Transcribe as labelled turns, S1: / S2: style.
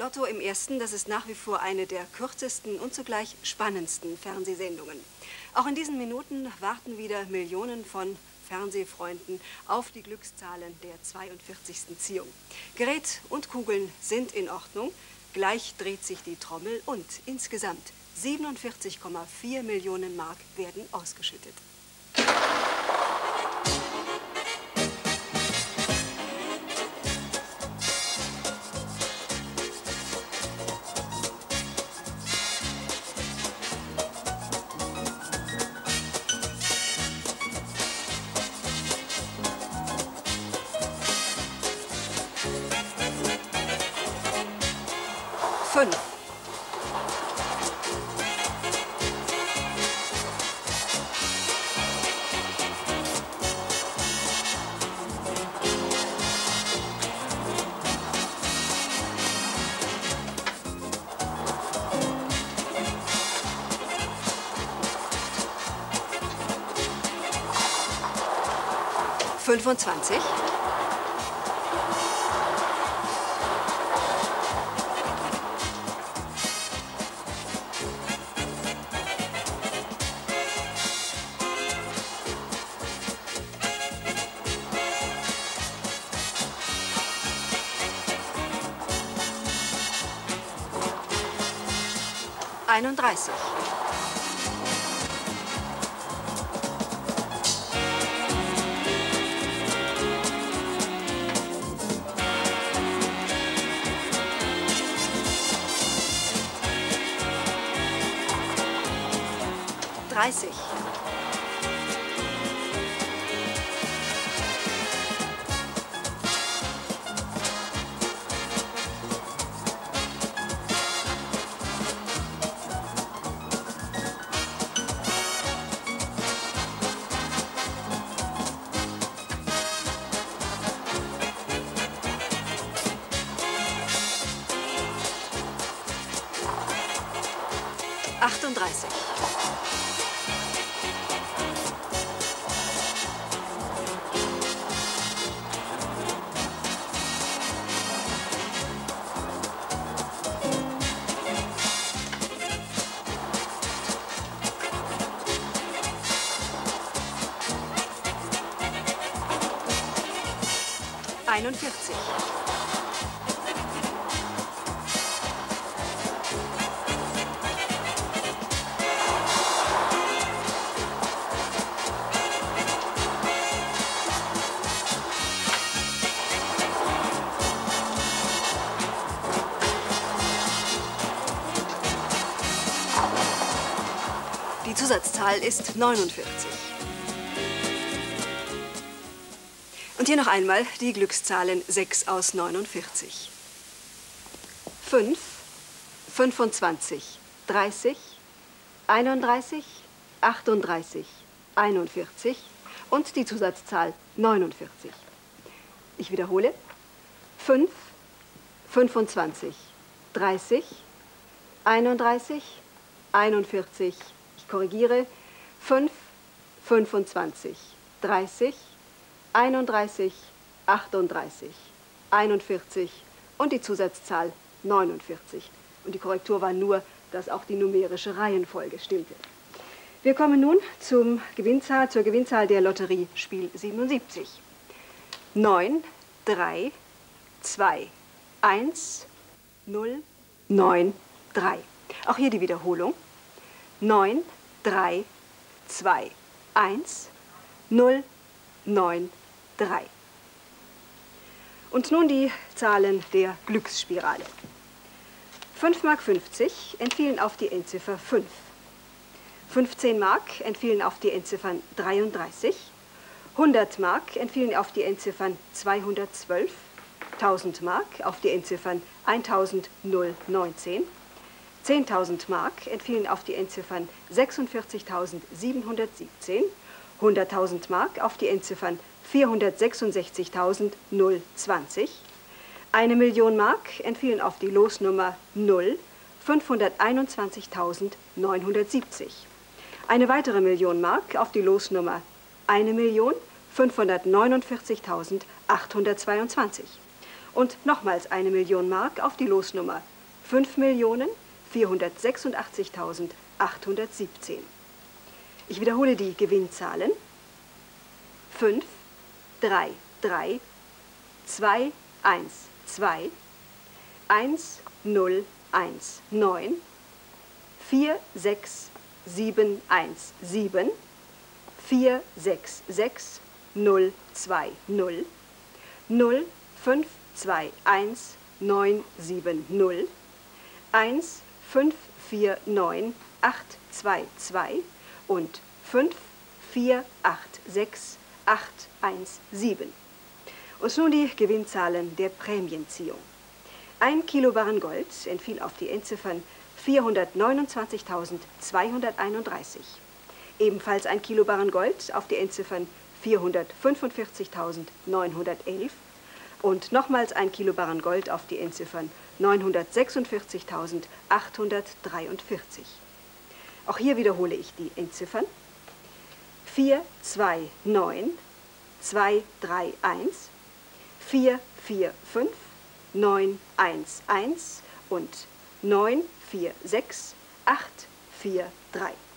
S1: Lotto im Ersten, das ist nach wie vor eine der kürzesten und zugleich spannendsten Fernsehsendungen. Auch in diesen Minuten warten wieder Millionen von Fernsehfreunden auf die Glückszahlen der 42. Ziehung. Gerät und Kugeln sind in Ordnung, gleich dreht sich die Trommel und insgesamt 47,4 Millionen Mark werden ausgeschüttet. Fünf. Fünfundzwanzig. 31. 30. 38. 41. 'Die Zusatzzahl ist 49. Und hier noch einmal die Glückszahlen 6 aus 49. 5, 25, 30, 31, 38, 41 und die Zusatzzahl 49. Ich wiederhole. 5, 25, 30, 31, 41, ich korrigiere, 5, 25, 30, 31, 38, 41 und die Zusatzzahl 49. Und die Korrektur war nur, dass auch die numerische Reihenfolge stimmte. Wir kommen nun zur Gewinnzahl der Lotterie Spiel 77. 9, 3, 2, 1, 0, 9, 3. Auch hier die Wiederholung. 9, 3, 2, 1, 0, 9, 3. Und nun die Zahlen der Glücksspirale. 5,50 Mark entfielen auf die Endziffer 5. 15 Mark entfielen auf die Endziffern 33. 100 Mark entfielen auf die Endziffern 212. 1000 Mark auf die Endziffern 1019. 10.000 Mark entfielen auf die Endziffern 46.717. 100.000 Mark auf die Endziffern 466.020. 1 Million Mark entfielen auf die Losnummer 0, 521.970. Eine weitere Million Mark auf die Losnummer 1.549.822. Und nochmals 1 Million Mark auf die Losnummer 5.486.817. Ich wiederhole die Gewinnzahlen: 5, 3, 3, 2, 1, 2, 1, 0, 1, 9, 4, 6, 7, 1, 7, 4, 6, 6, 0, 2, 0, 0, 5, 2, 1, 9, 7, 0, 1, 5, 4, 9, 8, 2, 2 und 5, 4, 8, 6, 8, 1, 7. Und nun die Gewinnzahlen der Prämienziehung. 1 Kilo Barren Gold entfiel auf die Endziffern 429.231. Ebenfalls 1 Kilo Barren Gold auf die Endziffern 445.911 und nochmals 1 Kilo Barren Gold auf die Endziffern 946.843. Auch hier wiederhole ich die Endziffern: 429, 231, 445, 911 und 946, 843.